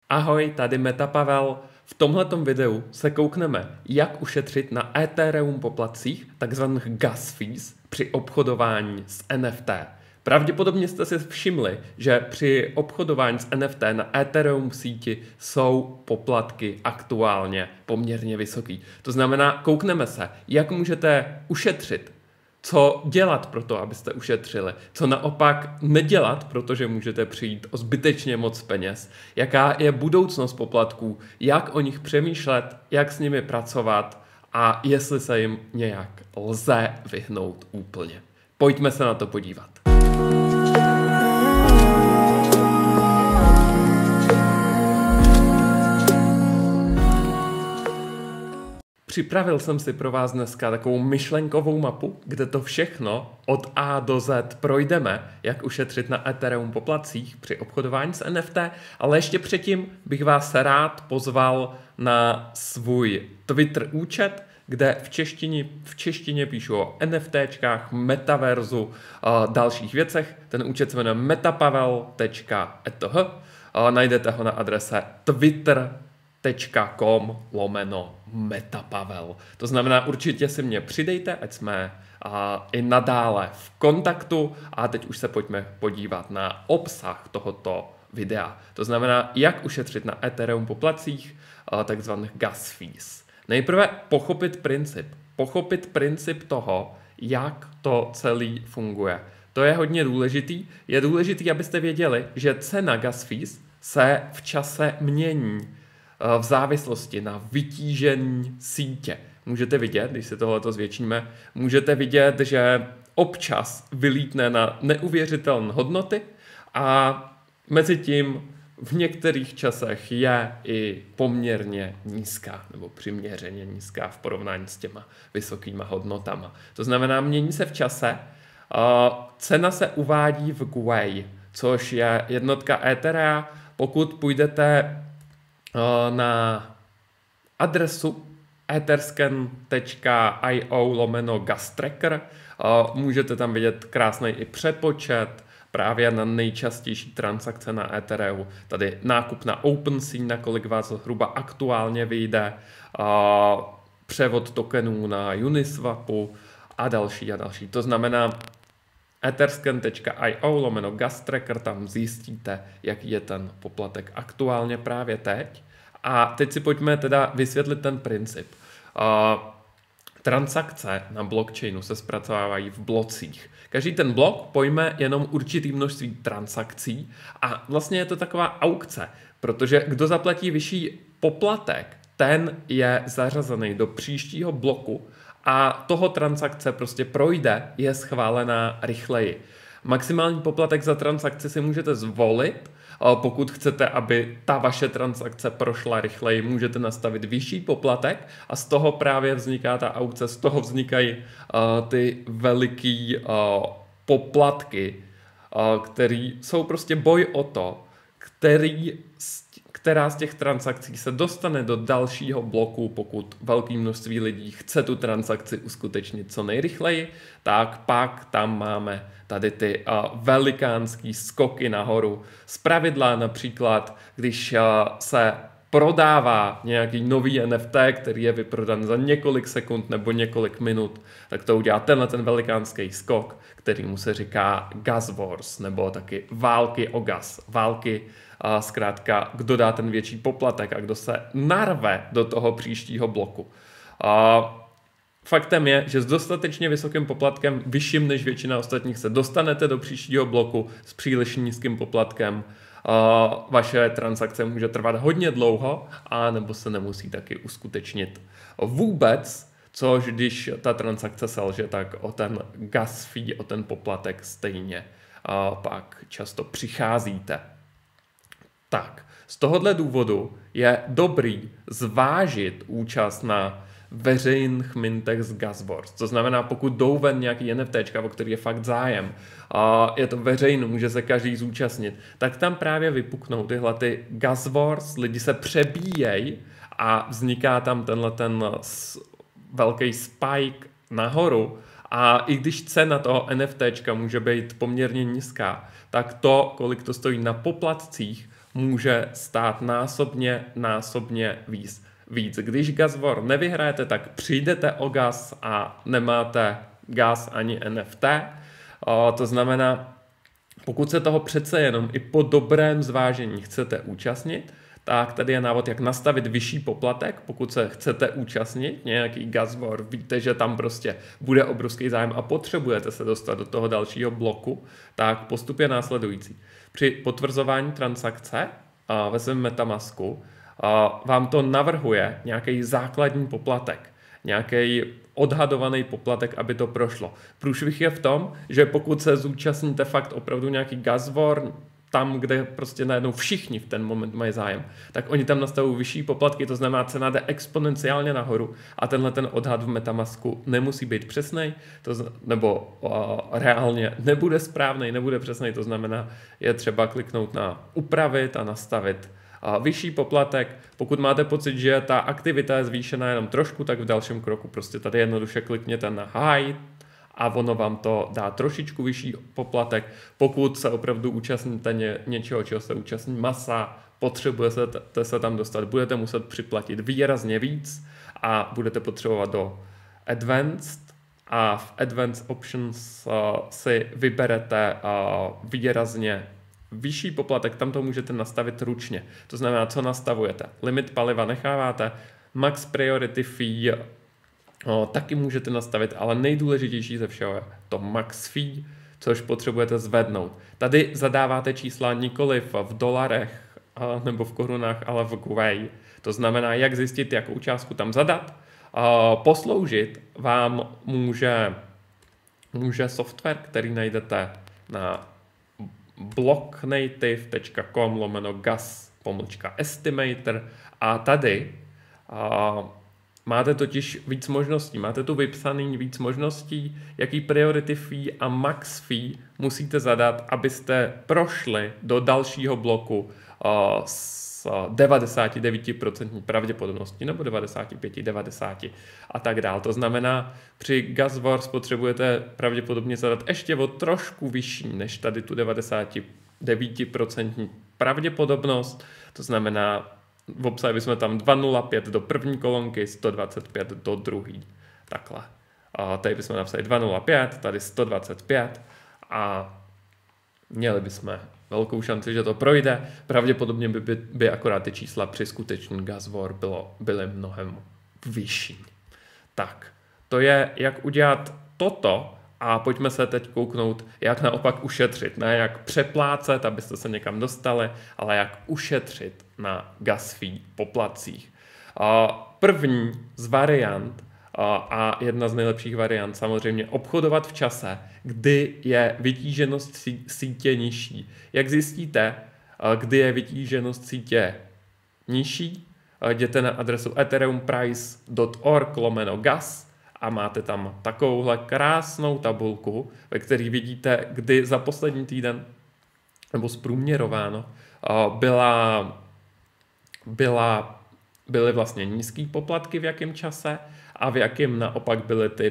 Ahoj, tady Meta Pavel. V tomhletom videu se koukneme, jak ušetřit na Ethereum poplatcích, takzvaných gas fees, při obchodování s NFT. Pravděpodobně jste si všimli, že při obchodování s NFT na Ethereum síti jsou poplatky aktuálně poměrně vysoký. To znamená, koukneme se, jak můžete ušetřit, co dělat pro to, abyste ušetřili, co naopak nedělat, protože můžete přijít o zbytečně moc peněz, jaká je budoucnost poplatků, jak o nich přemýšlet, jak s nimi pracovat a jestli se jim nějak lze vyhnout úplně. Pojďme se na to podívat. Připravil jsem si pro vás dneska takovou myšlenkovou mapu, kde to všechno od A do Z projdeme, jak ušetřit na Ethereum poplatcích při obchodování s NFT, ale ještě předtím bych vás rád pozval na svůj Twitter účet, kde v češtině píšu o NFTčkách, metaverzu a dalších věcech. Ten účet se jmenuje metapavel.eth. Najdete ho na adrese twitter.com/metapavel. To znamená, určitě si mě přidejte, ať jsme i nadále v kontaktu. A teď už se pojďme podívat na obsah tohoto videa. To znamená, jak ušetřit na Ethereum poplatcích, takzvaných gas fees. Nejprve pochopit princip toho, jak to celý funguje. To je hodně důležitý. Je důležitý, abyste věděli, že cena gas fees se v čase mění v závislosti na vytížení sítě. Můžete vidět, když si tohleto zvětšíme, můžete vidět, že občas vylítne na neuvěřitelné hodnoty a mezi tím v některých časech je i poměrně nízká nebo přiměřeně nízká v porovnání s těma vysokýma hodnotama. To znamená, mění se v čase. Cena se uvádí v Gwei, což je jednotka Etherea. Pokud půjdete na adresu etherscan.io/gastracker, můžete tam vidět krásný i přepočet právě na nejčastější transakce na Ethereu. Tady nákup na OpenSea, na kolik vás zhruba aktuálně vyjde, převod tokenů na Uniswapu a další a další. To znamená, etherscan.io/gastracker, tam zjistíte, jaký je ten poplatek aktuálně právě teď. A teď si pojďme teda vysvětlit ten princip. Transakce na blockchainu se zpracovávají v blocích. Každý ten blok pojme jenom určitý množství transakcí a vlastně je to taková aukce, protože kdo zaplatí vyšší poplatek, ten je zařazený do příštího bloku a toho transakce prostě projde, je schválená rychleji. Maximální poplatek za transakci si můžete zvolit. Pokud chcete, aby ta vaše transakce prošla rychleji, můžete nastavit vyšší poplatek a z toho právě vzniká ta aukce, z toho vznikají ty veliký poplatky, které jsou prostě boj o to, která z těch transakcí se dostane do dalšího bloku. Pokud velké množství lidí chce tu transakci uskutečnit co nejrychleji, tak pak tam máme tady ty velikánský skoky nahoru. Zpravidla například, když se prodává nějaký nový NFT, který je vyprodan za několik sekund nebo několik minut, tak to udělá ten velikánský skok, kterýmu se říká gas wars, nebo taky války o gas. Války, zkrátka, kdo dá ten větší poplatek a kdo se narve do toho příštího bloku. Faktem je, že s dostatečně vysokým poplatkem, vyšším než většina ostatních, se dostanete do příštího bloku. S příliš nízkým poplatkem vaše transakce může trvat hodně dlouho a nebo se nemusí taky uskutečnit vůbec, což když ta transakce selže, tak o ten gas fee, o ten poplatek stejně pak často přicházíte. Tak, z tohohle důvodu je dobrý zvážit účast na veřejných mintech z gas wars. To znamená, pokud jdou ven nějaký NFTčka, o který je fakt zájem, a je to veřejné, může se každý zúčastnit, tak tam právě vypuknou tyhle ty gas wars, lidi se přebíjejí a vzniká tam ten velký spike nahoru. A i když cena toho NFTčka může být poměrně nízká, tak to, kolik to stojí na poplatcích, může stát násobně víc. Když Gas War nevyhrajete, tak přijdete o gas a nemáte gas ani NFT. To znamená, pokud se toho přece jenom i po dobrém zvážení chcete účastnit, tak tady je návod, jak nastavit vyšší poplatek. Pokud se chcete účastnit nějaký Gas War, víte, že tam prostě bude obrovský zájem a potřebujete se dostat do toho dalšího bloku, tak postup je následující. Při potvrzování transakce ve svém MetaMasku vám to navrhuje nějaký základní poplatek, nějaký odhadovaný poplatek, aby to prošlo. Průšvih je v tom, že pokud se zúčastníte fakt opravdu nějaký Gas War, tam, kde prostě najednou všichni v ten moment mají zájem, tak oni tam nastavují vyšší poplatky, to znamená, cena jde exponenciálně nahoru a tenhle ten odhad v MetaMasku nemusí být přesnej, nebo reálně nebude správnej, nebude přesnej, to znamená, je třeba kliknout na upravit a nastavit vyšší poplatek. Pokud máte pocit, že ta aktivita je zvýšená jenom trošku, tak v dalším kroku prostě tady jednoduše klikněte na high a ono vám to dá trošičku vyšší poplatek. Pokud se opravdu účastníte něčeho, čeho se účastní masa, potřebujete se tam dostat, budete muset připlatit výrazně víc a budete potřebovat do Advanced a v Advanced Options si vyberete výrazně vyšší poplatek, tam to můžete nastavit ručně. To znamená, co nastavujete. Limit paliva necháváte, max priority fee taky můžete nastavit, ale nejdůležitější ze všeho je to max fee, což potřebujete zvednout. Tady zadáváte čísla nikoliv v dolarech nebo v korunách, ale v GWAY. To znamená, jak zjistit, jakou částku tam zadat. Posloužit vám může software, který najdete na blocknative.com/gas-estimator a tady máte totiž víc možností, máte tu vypsaný víc možností, jaký priority fee a max fee musíte zadat, abyste prošli do dalšího bloku s 99% pravděpodobností, nebo 95, 90 a tak dál. To znamená, při Gas Wars potřebujete pravděpodobně zadat ještě o trošku vyšší než tady tu 99% pravděpodobnost. To znamená, obsahili jsme tam 205 do první kolonky, 125 do druhé. Takhle. Tady bychom napsali 205, tady 125 a měli bychom velkou šanci, že to projde. Pravděpodobně by akorát ty čísla při skutečný Gas War byly mnohem vyšší. Tak, to je, jak udělat toto a pojďme se teď kouknout, jak naopak ušetřit. Ne jak přeplácet, abyste se někam dostali, ale jak ušetřit na gas fee poplatcích. První z variant a jedna z nejlepších variant samozřejmě obchodovat v čase, kdy je vytíženost sítě nižší. Jak zjistíte, kdy je vytíženost sítě nižší? Jděte na adresu ethereumprice.org/gas a máte tam takovouhle krásnou tabulku, ve které vidíte, kdy za poslední týden nebo zprůměrováno byly vlastně nízký poplatky v jakém čase a v jakém naopak byly ty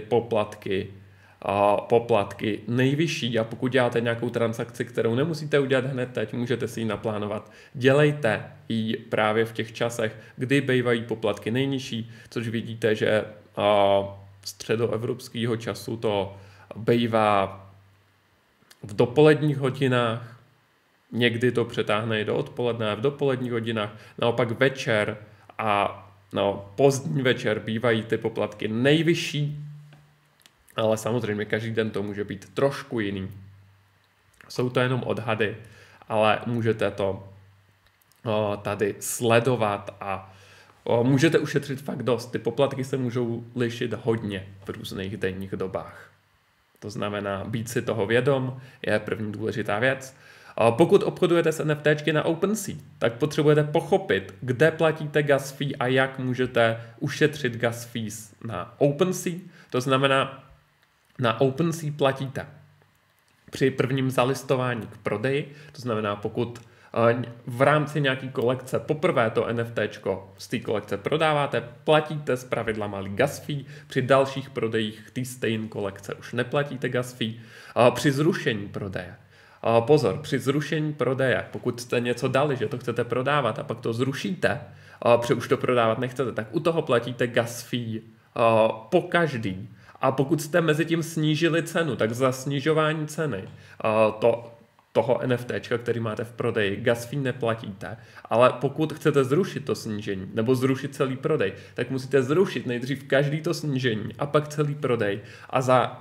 poplatky nejvyšší. A pokud děláte nějakou transakci, kterou nemusíte udělat hned teď, můžete si ji naplánovat. Dělejte ji právě v těch časech, kdy bývají poplatky nejnižší, což vidíte, že středoevropského času to bývá v dopoledních hodinách, někdy to přetáhne i do odpoledne, v dopoledních hodinách, naopak večer a pozdní večer bývají ty poplatky nejvyšší, ale samozřejmě každý den to může být trošku jiný. Jsou to jenom odhady, ale můžete to tady sledovat a můžete ušetřit fakt dost. Ty poplatky se můžou lišit hodně v různých denních dobách. To znamená, být si toho vědom je první důležitá věc. Pokud obchodujete s NFTčky na OpenSea, tak potřebujete pochopit, kde platíte gas fee a jak můžete ušetřit gas fees na OpenSea. To znamená, na OpenSea platíte při prvním zalistování k prodeji, to znamená, pokud v rámci nějaký kolekce poprvé to NFTčko z té kolekce prodáváte, platíte zpravidla malý gas fee, při dalších prodejích té stejné kolekce už neplatíte gas fee, při zrušení prodeje Pozor, při zrušení prodeje, pokud jste něco dali, že to chcete prodávat a pak to zrušíte, protože už to prodávat nechcete, tak u toho platíte gas fee po každý. A pokud jste mezi tím snížili cenu, tak za snižování ceny toho NFTčka, který máte v prodeji, gas fee neplatíte, ale pokud chcete zrušit to snížení nebo zrušit celý prodej, tak musíte zrušit nejdřív každý to snížení a pak celý prodej a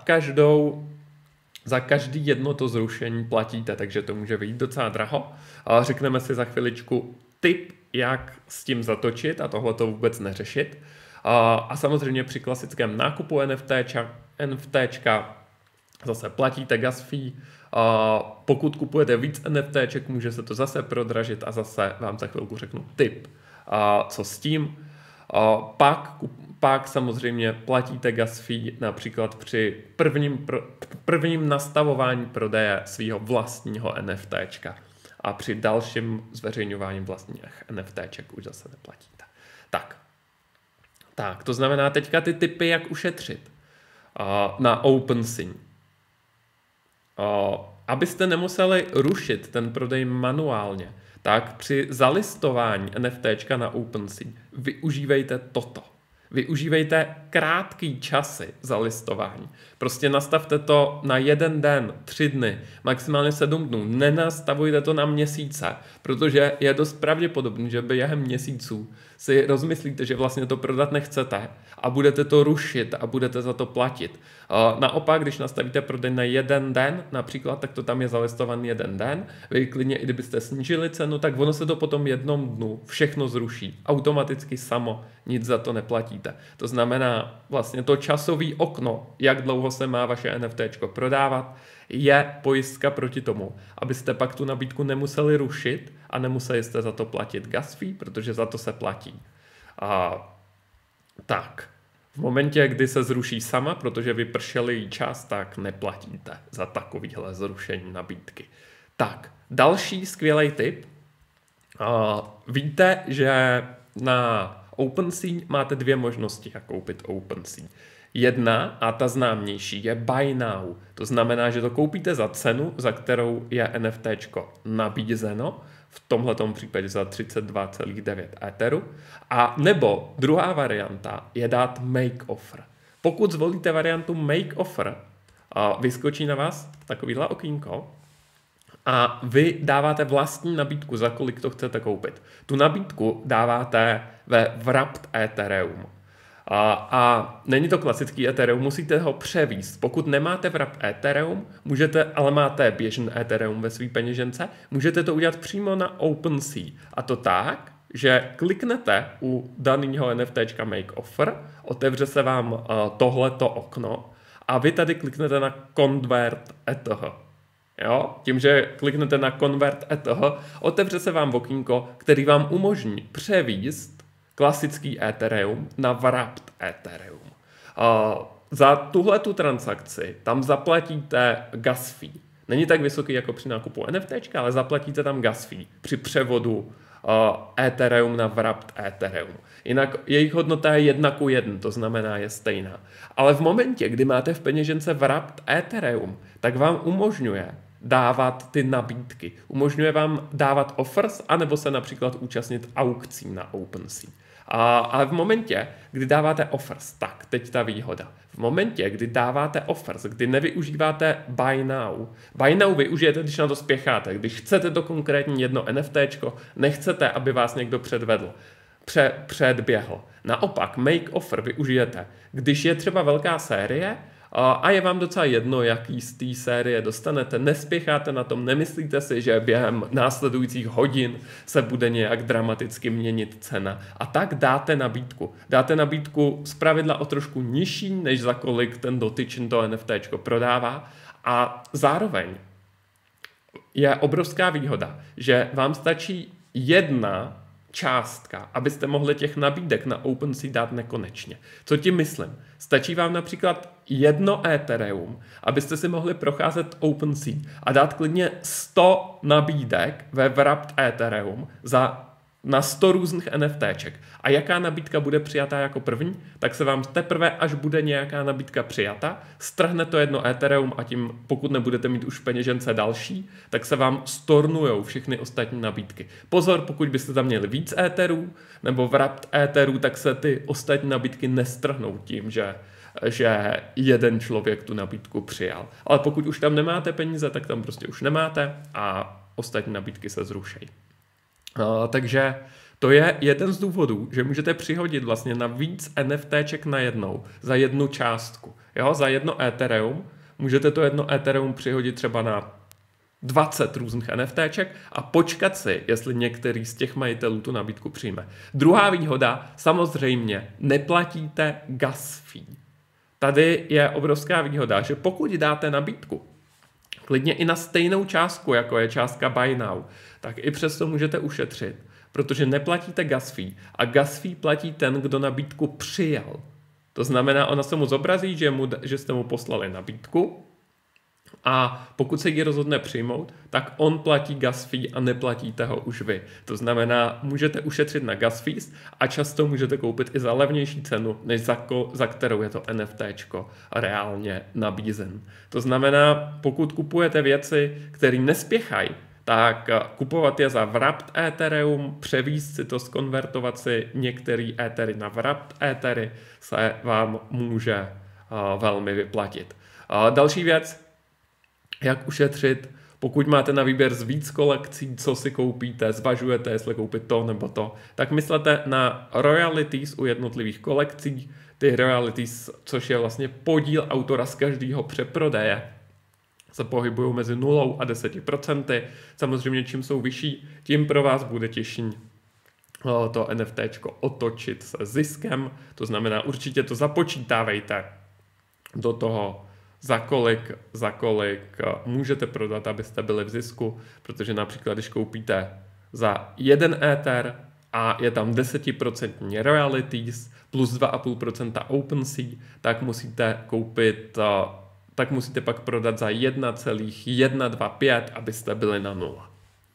za každý jedno to zrušení platíte, takže to může vyjít docela draho. Řekneme si za chviličku tip, jak s tím zatočit a tohle to vůbec neřešit. A samozřejmě při klasickém nákupu NFTčka zase platíte gas fee. Pokud kupujete víc NFTček, může se to zase prodražit a zase vám za chvilku řeknu tip, co s tím. Pak samozřejmě platíte gas fee například při prvním nastavování prodeje svého vlastního NFTčka a při dalším zveřejňování vlastních NFTček už zase neplatíte. Tak, to znamená teďka ty tipy, jak ušetřit na OpenSea. Abyste nemuseli rušit ten prodej manuálně, tak při zalistování NFTčka na OpenSea využívejte toto. Využívejte krátký časy za listování. Prostě nastavte to na 1 den, 3 dny, maximálně 7 dnů. Nenastavujte to na měsíce, protože je dost pravděpodobné, že během měsíců si rozmyslíte, že vlastně to prodat nechcete a budete to rušit a budete za to platit. Naopak, když nastavíte prodej na 1 den, například, tak to tam je zalistovaný 1 den. Vy klidně, i kdybyste snížili cenu, tak ono se to potom 1 dnu všechno zruší. Automaticky samo, nic za to neplatíte. To znamená, vlastně to časové okno, jak dlouho se má vaše NFTčko prodávat, je pojistka proti tomu, abyste pak tu nabídku nemuseli rušit a nemuseli jste za to platit gas fee, protože za to se platí. Tak, v momentě, kdy se zruší sama, protože vypršel její čas, tak neplatíte za takovýhle zrušení nabídky. Tak, další skvělý tip. Víte, že na OpenSea máte 2 možnosti, jak koupit OpenSea. Jedna, a ta známější, je buy now. To znamená, že to koupíte za cenu, za kterou je NFTčko nabízeno, v tomhletom případě za 32,9 Etheru. A nebo druhá varianta je dát make offer. Pokud zvolíte variantu make offer, vyskočí na vás takovýhle okýnko a vy dáváte vlastní nabídku, za kolik to chcete koupit. Tu nabídku dáváte ve wrapped Ethereum. A není to klasický Ethereum, musíte ho převíst. Pokud nemáte wrapped Ethereum, ale máte běžný Ethereum ve své peněžence, můžete to udělat přímo na OpenSea. A to tak, že kliknete u daného NFTčka Make Offer, otevře se vám tohleto okno a vy tady kliknete na Convert ETH. Jo? Tím, že kliknete na Convert ETH, otevře se vám okýnko, který vám umožní převíst klasický Ethereum na wrapped Ethereum. Za tuhletu transakci tam zaplatíte gas fee. Není tak vysoký jako při nákupu NFTčka, ale zaplatíte tam gas fee při převodu Ethereum na wrapped Ethereum. Jinak jejich hodnota je 1:1, to znamená je stejná. Ale v momentě, kdy máte v peněžence wrapped Ethereum, tak vám umožňuje dávat ty nabídky. Umožňuje vám dávat offers, anebo se například účastnit aukcí na OpenSea. Ale v momentě, kdy dáváte offers, tak teď ta výhoda. V momentě, kdy dáváte offers, kdy nevyužíváte buy now využijete, když na to spěcháte. Když chcete to konkrétní jedno NFTčko, nechcete, aby vás někdo předběhl. Naopak, make offer využijete, když je třeba velká série a je vám docela jedno, jaký z té série dostanete, nespěcháte na tom, nemyslíte si, že během následujících hodin se bude nějak dramaticky měnit cena. A tak dáte nabídku. Dáte nabídku zpravidla o trošku nižší, než za kolik ten dotyčný to NFTčko prodává. A zároveň je obrovská výhoda, že vám stačí jedna částka, abyste mohli těch nabídek na OpenSea dát nekonečně. Co tím myslím? Stačí vám například 1 Ethereum, abyste si mohli procházet OpenSea a dát klidně 100 nabídek ve wrapped Ethereum za na 100 různých NFTček. A jaká nabídka bude přijatá jako první, tak se vám teprve, až bude nějaká nabídka přijata, strhne to jedno Ethereum a tím, pokud nebudete mít už v peněžence další, tak se vám stornujou všechny ostatní nabídky. Pozor, pokud byste tam měli víc Etherů nebo wrapped Etherů, tak se ty ostatní nabídky nestrhnou tím, že jeden člověk tu nabídku přijal. Ale pokud už tam nemáte peníze, tak tam prostě už nemáte a ostatní nabídky se zrušejí. Takže to je jeden z důvodů, že můžete přihodit vlastně na víc NFTček najednou za jednu částku. Jo? Za jedno Ethereum můžete to jedno Ethereum přihodit třeba na 20 různých NFTček a počkat si, jestli některý z těch majitelů tu nabídku přijme. Druhá výhoda, samozřejmě neplatíte gas fee. Tady je obrovská výhoda, že pokud dáte nabídku, klidně i na stejnou částku, jako je částka Buy Now, tak i přesto můžete ušetřit, protože neplatíte gas fee a gas fee platí ten, kdo nabídku přijal. To znamená, ona se mu zobrazí, že jste mu poslali nabídku a pokud se ji rozhodne přijmout, tak on platí gas fee a neplatíte ho už vy. To znamená, můžete ušetřit na gas fees a často můžete koupit i za levnější cenu, než za kterou je to NFTčko reálně nabízen. To znamená, pokud kupujete věci, které nespěchají, tak kupovat je za wrapped Ethereum, převíst si to, skonvertovat si některé Ethery na wrapped Ethery se vám může velmi vyplatit. Další věc, jak ušetřit, pokud máte na výběr z víc kolekcí, co si koupíte, zvažujete, jestli koupit to nebo to, tak myslete na royalties u jednotlivých kolekcí, ty royalties, což je vlastně podíl autora z každého přeprodeje, se pohybují mezi 0 a 10%. Samozřejmě, čím jsou vyšší, tím pro vás bude těžší to NFTčko otočit se ziskem. To znamená, určitě to započítávejte do toho, za kolik můžete prodat, abyste byli v zisku, protože například, když koupíte za 1 Ether a je tam 10% royalties plus 2,5% OpenSea, tak musíte pak prodat za 1,125, abyste byli na 0.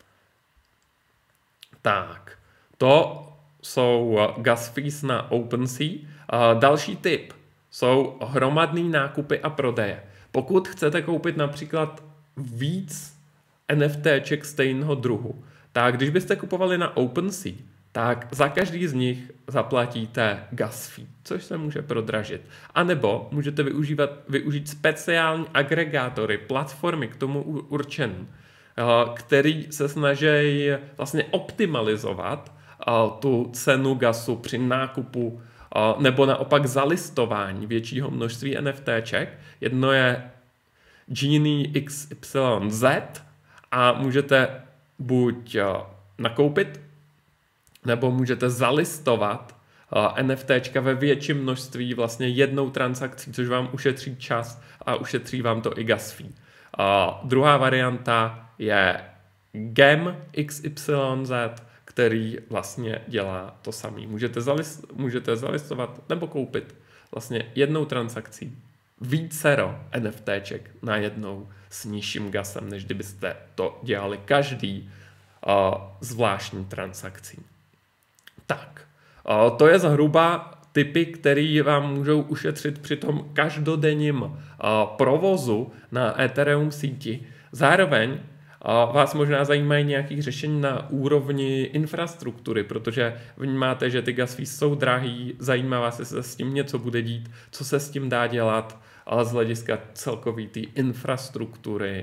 Tak, to jsou gas fees na OpenSea. Další tip jsou hromadný nákupy a prodeje. Pokud chcete koupit například víc NFTček stejného druhu, tak když byste kupovali na OpenSea, tak za každý z nich zaplatíte gas fee, což se může prodražit. A nebo můžete využít speciální agregátory, platformy k tomu určené, který se snaží vlastně optimalizovat tu cenu gasu při nákupu nebo naopak zalistování většího množství NFTček. Jedno je Genie XYZ a můžete buď nakoupit, nebo můžete zalistovat NFTčka ve větším množství vlastně jednou transakcí, což vám ušetří čas a ušetří vám to i gas fee. Druhá varianta je Gem XYZ, který vlastně dělá to samé. Můžete zalistovat nebo koupit vlastně jednou transakcí vícero NFTček na jednou s nižším gasem, než kdybyste to dělali každý zvláštní transakcí. Tak, to je zhruba tipy, které vám můžou ušetřit při tom každodenním provozu na Ethereum síti. Zároveň vás možná zajímají nějaké řešení na úrovni infrastruktury, protože vnímáte, že ty gas fees jsou drahý, zajímá vás, jestli se s tím něco bude dít, co se s tím dá dělat, ale z hlediska celkové té infrastruktury,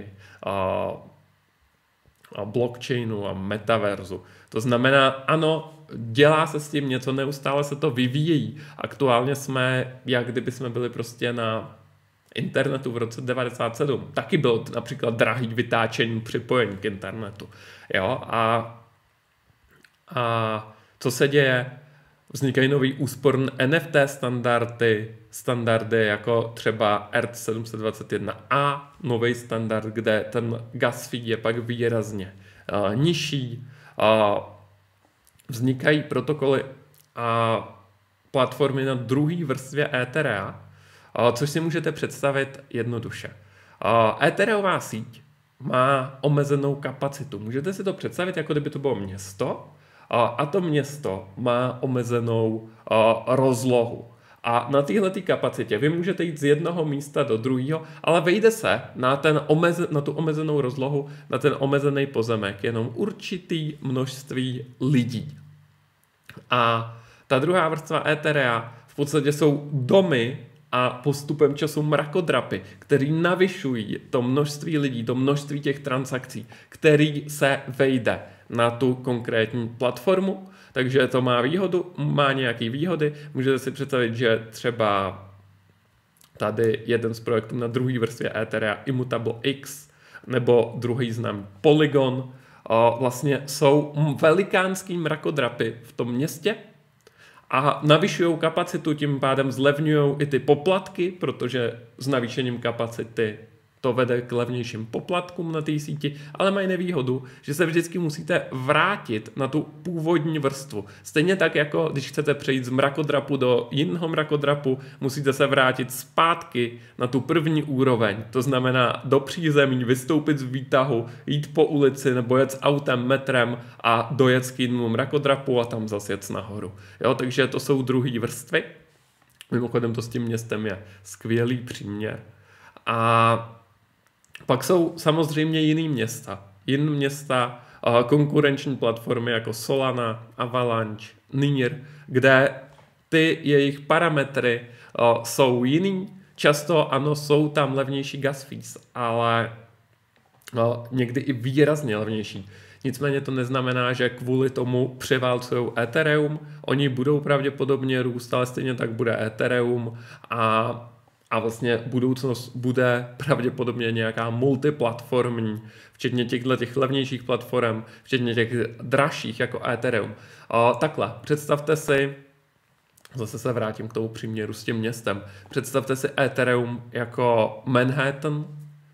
blockchainu a metaverzu. To znamená, ano, dělá se s tím něco, neustále se to vyvíjí. Aktuálně jsme, jak kdyby jsme byli prostě na internetu v roce 1997. Taky bylo například drahý vytáčení připojení k internetu. Jo? A co se děje? Vznikají nový úsporný NFT standardy jako třeba ERC 721A, nový standard, kde ten gas fee je pak výrazně nižší. Vznikají protokoly a platformy na druhé vrstvě Etherea, což si můžete představit jednoduše. Ethereová síť má omezenou kapacitu. Můžete si to představit, jako kdyby to bylo město a to město má omezenou rozlohu. A na této kapacitě vy můžete jít z jednoho místa do druhého, ale vejde se na tu omezenou rozlohu, na ten omezený pozemek jenom určitý množství lidí. A ta druhá vrstva Etherea v podstatě jsou domy a postupem času mrakodrapy, který navyšují to množství lidí, to množství těch transakcí, který se vejde na tu konkrétní platformu. Takže to má nějaké výhody. Můžete si představit, že třeba tady jeden z projektů na druhé vrstvě Etherea, Immutable X, nebo druhý znám Polygon, vlastně jsou velikánský mrakodrapy v tom městě a navyšují kapacitu, tím pádem zlevňují i ty poplatky, protože s navýšením kapacity to vede k levnějším poplatkům na té síti, ale mají nevýhodu, že se vždycky musíte vrátit na tu původní vrstvu. Stejně tak, jako když chcete přejít z mrakodrapu do jiného mrakodrapu, musíte se vrátit zpátky na tu první úroveň. To znamená do přízemí, vystoupit z výtahu, jít po ulici nebo jet s autem, metrem a dojet k jinému mrakodrapu a tam zase jet nahoru. Jo, takže to jsou druhé vrstvy. Mimochodem to s tím městem je skvělý příměr. A pak jsou samozřejmě jiný města, konkurenční platformy jako Solana, Avalanche, Near, kde ty jejich parametry jsou jiný. Často ano, jsou tam levnější gas fees, ale někdy i výrazně levnější. Nicméně to neznamená, že kvůli tomu převálcují Ethereum. Oni budou pravděpodobně růst, ale stejně tak bude Ethereum a vlastně budoucnost bude pravděpodobně nějaká multiplatformní, včetně těch levnějších platform, včetně těch dražších jako Ethereum. Takhle, představte si, zase se vrátím k tomu příměru s tím městem, představte si Ethereum jako Manhattan,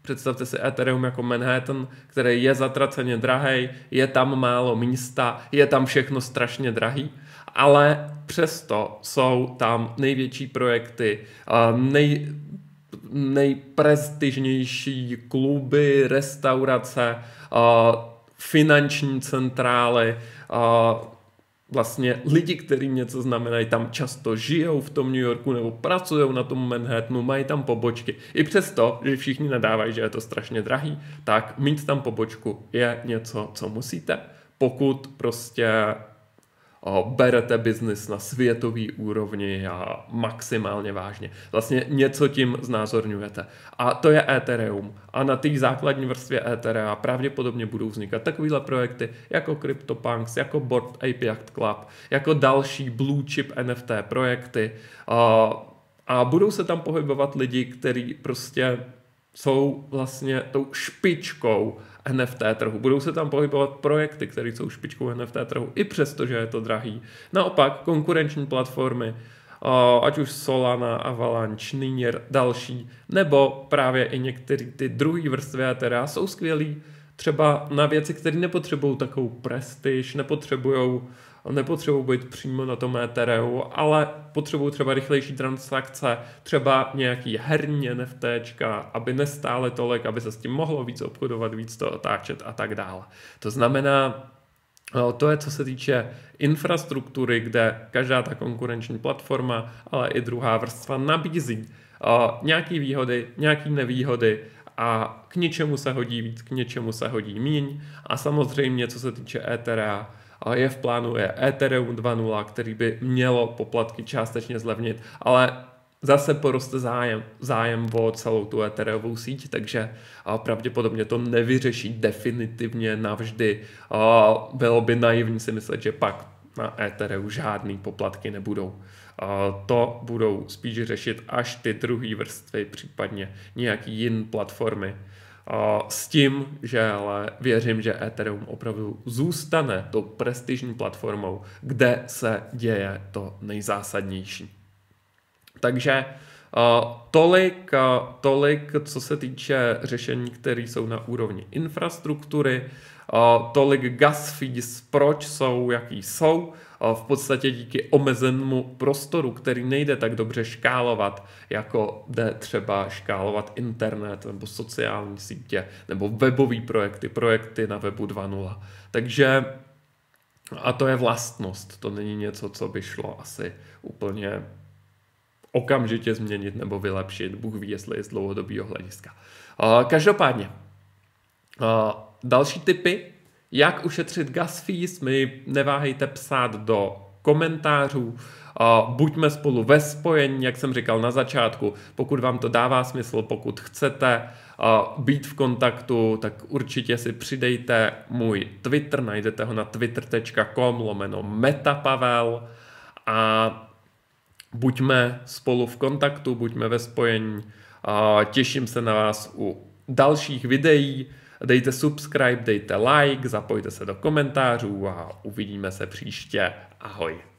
který je zatraceně drahej, je tam málo místa, je tam všechno strašně drahý, ale přesto jsou tam největší projekty, nejprestižnější kluby, restaurace, finanční centrály, vlastně lidi, kteří něco znamenají, tam často žijou v tom New Yorku nebo pracují na tom Manhattanu, mají tam pobočky. I přesto, že všichni nadávají, že je to strašně drahý, tak mít tam pobočku je něco, co musíte, pokud prostě berete biznis na světový úrovni a maximálně vážně. Vlastně něco tím znázorňujete. A to je Ethereum. A na té základní vrstvě Etherea pravděpodobně budou vznikat takovéhle projekty jako CryptoPunks, jako Bored Ape Yacht Club, jako další blue chip NFT projekty. A budou se tam pohybovat lidi, kteří prostě jsou vlastně tou špičkou NFT trhu. Budou se tam pohybovat projekty, které jsou špičkou NFT trhu, i přesto, že je to drahý. Naopak konkurenční platformy, ať už Solana, Avalanche, Near, další, nebo právě i některé ty druhé vrstvy Etherea jsou skvělý třeba na věci, které nepotřebují takovou prestiž, nepotřebují být přímo na tom Ethereu, ale potřebují třeba rychlejší transakce, třeba nějaký herní NFTčka, aby nestály tolik, aby se s tím mohlo víc obchodovat, víc to otáčet a tak dále. To znamená, to je co se týče infrastruktury, kde každá ta konkurenční platforma, ale i druhá vrstva nabízí nějaké výhody, nějaké nevýhody a k něčemu se hodí víc, k něčemu se hodí míň. A samozřejmě, co se týče Etherea, je v plánu je Ethereum 2.0, který by mělo poplatky částečně zlevnit, ale zase poroste zájem o celou tu Ethereovou síť, takže pravděpodobně to nevyřeší definitivně navždy. Bylo by naivní si myslet, že pak na Ethereu žádný poplatky nebudou. To budou spíš řešit až ty druhé vrstvy, případně nějaký jiné platformy. S tím, že ale věřím, že Ethereum opravdu zůstane tou prestižní platformou, kde se děje to nejzásadnější. Takže tolik, co se týče řešení, které jsou na úrovni infrastruktury, tolik gas fees, proč jsou, jaký jsou, v podstatě díky omezenému prostoru, který nejde tak dobře škálovat, jako jde třeba škálovat internet nebo sociální sítě nebo webové projekty na webu 2.0. Takže A to je vlastnost, to není něco, co by šlo asi úplně okamžitě změnit nebo vylepšit, Bůh ví, jestli je z dlouhodobého hlediska. Každopádně, další tipy, jak ušetřit gas fees, mi neváhejte psát do komentářů, buďme spolu ve spojení, jak jsem říkal na začátku, pokud vám to dává smysl, pokud chcete být v kontaktu, tak určitě si přidejte můj Twitter, najdete ho na twitter.com/metapavel a buďme spolu v kontaktu, buďme ve spojení, těším se na vás u dalších videí, dejte subscribe, dejte like, zapojte se do komentářů a uvidíme se příště. Ahoj.